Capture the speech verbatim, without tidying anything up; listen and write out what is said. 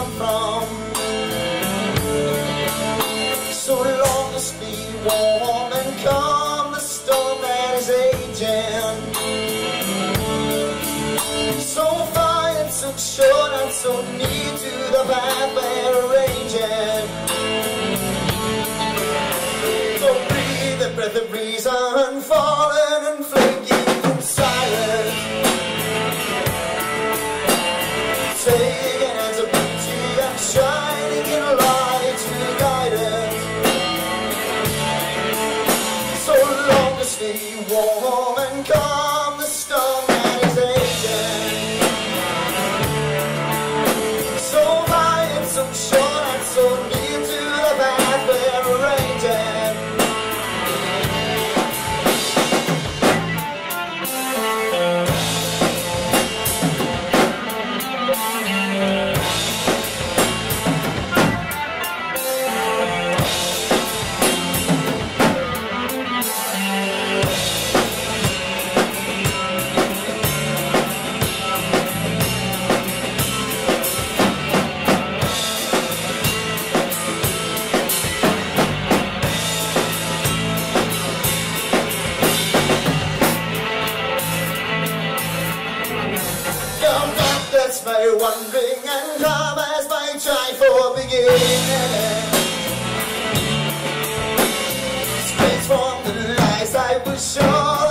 come from. So long as be warm and calm, the storm that is aging. So far and so short and so near to the path we're arranging. So breathe the breath of reason, falling and flaking from silence. Taking as a beauty and shining in a light to guide us. So long to stay warm and calm, the storm that is aging. So high and so short and so near to the path we're arranging. That's my wondering and calm as my try for beginning. Space from the lies I was sure